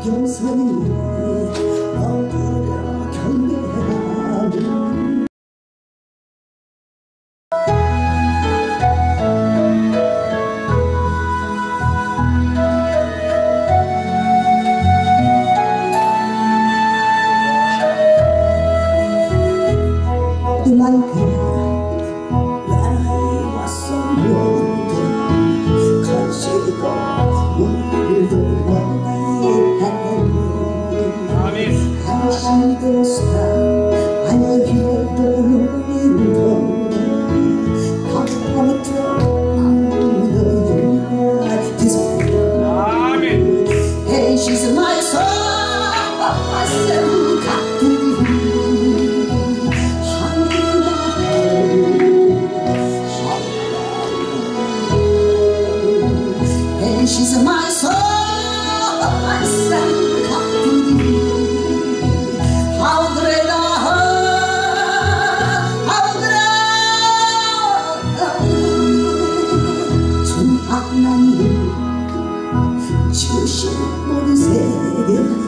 용서는 엎드려 경배하는 like when I was so young, 가지고 우리도 원하했는데 당신들 사랑 아니어도 우리도 다음부터 아무도 Hey, she's my soul, my soul, she's my soul, my soul, how great 주 하나님 주신 모든 세계